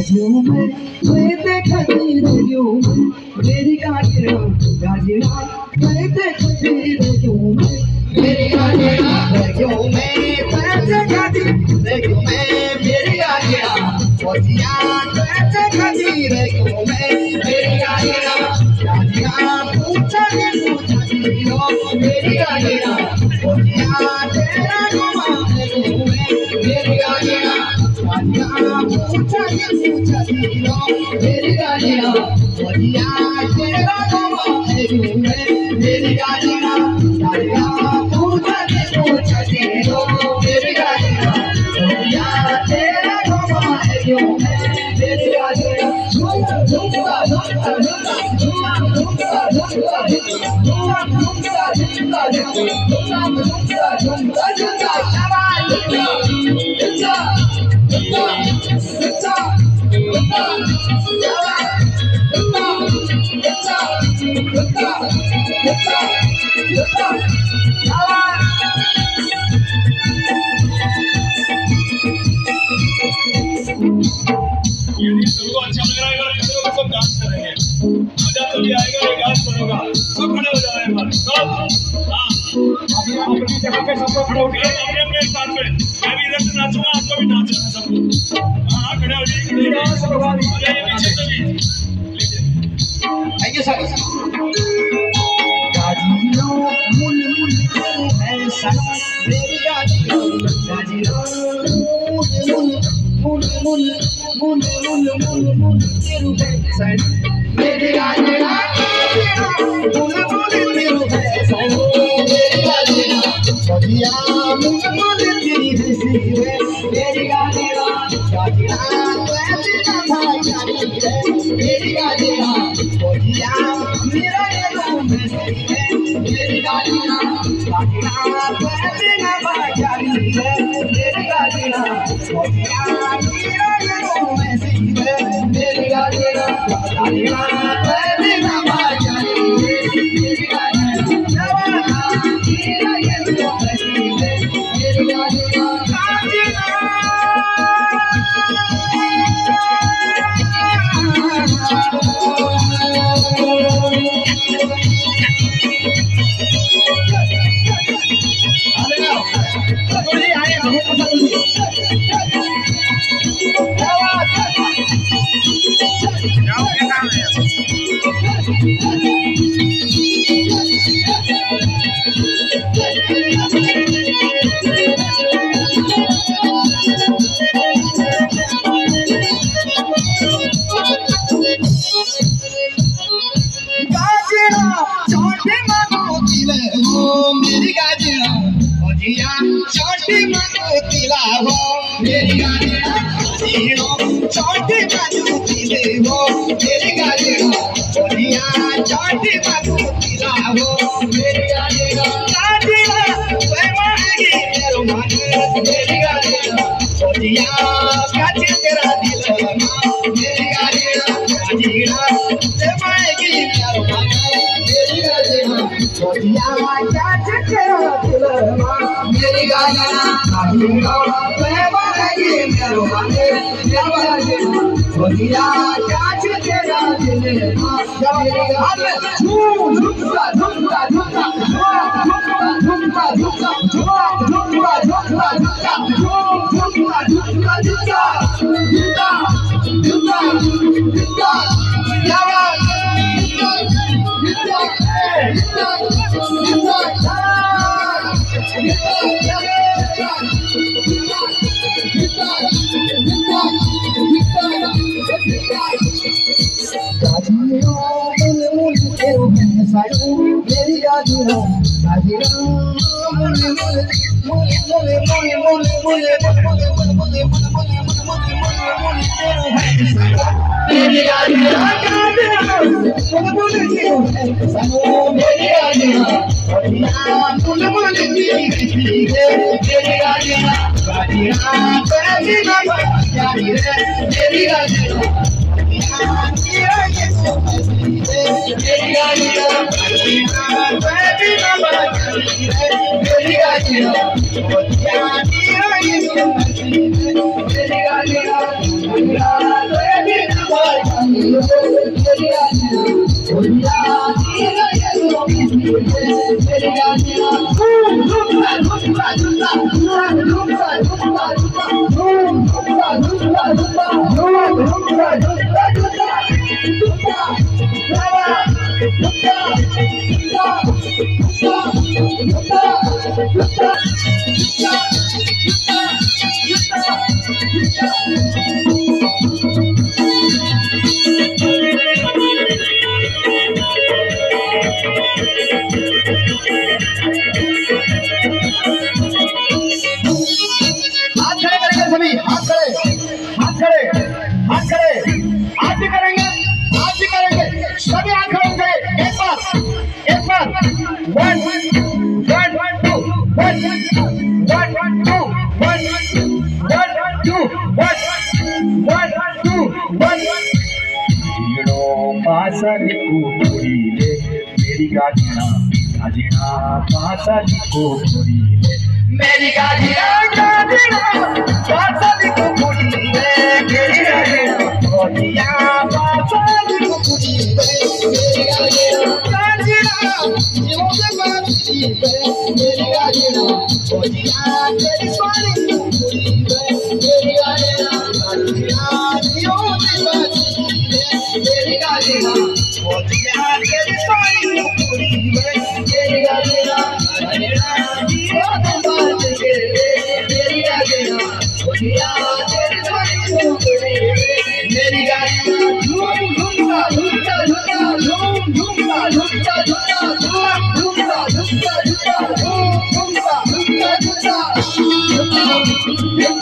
radio में कहते खती रेडियो में मेरी गाजिया गाजिया कहते खती रेडियो में मेरी गाजिया रेडियो में कहते खती रेडियो में मेरी गाजिया गाजिया कहते खती रेडियो में मेरी गाजिया गाजिया पूछा दिलो मेरी गाजिया गाजिया तेरा गुमा रेडियो में मेरी गाजिया पूछा दिलो मेरी गालियाँ बढ़िया तेरा गुमा रेडियो में मेरी गालियाँ पूछा दिलो मेरी गालियाँ बढ़िया तेरा गुमा रेडियो में मेरी गालियाँ झूठा झूठा झूठा झूठा झूठा झूठा झूठा झूठा झूठा झूठा झूठा झूठा सबको अच्छा लग रहा है सब डांस करेंगे मजा तभी आएगा ये डांस करोगा सब खड़े हो जाए सब हाँ अपनी जगह पे सबको खड़े हो गए अपने स्थान पे मैं भी इधर से नाचूंगा आपको भी नाचना है सबको हाँ खड़े हो जाइए सब भगवान पीछे से भी थैंक यू सर गाजियो मुल मुल है सना मेरी गाजियो गाजियो मुल मुल मुल मुल मुल मुल तेरू है सन मेरी गाजिया मुल मुल तेरू है सन मेरी गाजिया गाजिया मुल मुल तेरी हंसी है मेरी गाजिया गाजिया कैसे ना भाई मेरी गाजिया गाजिया मेरा ये नाम है सही है मेरी गाजिया गाजिया कैसे ना भाई मेरी गाजिया गाजिया मेरा ये नाम है सही है मेरी गाजिया गाजिया कैसे ना भाई मेरी गाजिया मेरा ये नाम है सही है मेरी गाजिया छोटी मानो तिला हो मेरी गालियाँ छोटी मानो तिले हो मेरी गालियाँ बढ़िया छोटी मानो तिला हो मेरी गालियाँ गालियाँ पैमानेगी तेरो माने मेरी गालियाँ बढ़िया काचे तेरा दिल मेरी गालियाँ गालियाँ पैमानेगी तेरो माने मेरी गालियाँ बढ़िया काचे तेरा दिल मेरी गालियाँ गालियाँ पैमानेगी तेरो माने मेरी गालियाँ बढ़िया काचे तेरा दिल मेरी गालियाँ झूठा झूठा झूठा झूठा झूठा झूठा झूठा झूठा झूठा झूठा झूठा मेरी गाजिया गाजिया मुले मुले मुले मुले मुले मुले मुले मुले मुले मुले मेरी गाजिया गाजिया मुले मेरी गाजिया मुले मुले मेरी गाजिया गाजिया कैसी ना प्यारी है मेरी गाजिया मेरी गाजिया मेरी गाजिया मेरी गाजिया गाजिया पासाली को पूरी मेरी गाजिया गाजिया पासाली को पूरी मेरी गाजिया गाजिया पासाली को पूरी मेरी गाजिया गाजिया जीवों के बाती मेरी गाजिया गाजिया तेरी स्वारी को पूरी मेरी गाजिया गाजिया जीवों के बाती मेरी गाजिया गाजिया तेरी स्वारी को पूरी मेरी गाजिया गाजिया जीवों के बाती मेरी गाजिया गाजिया तेरी स्वारी को पूरी मेरी गाजिया झूम झूमता झूमता झूमता झूम झूमता झूमता झूमता झूम झूमता झूमता झूमता झूम झूमता झूमता झूमता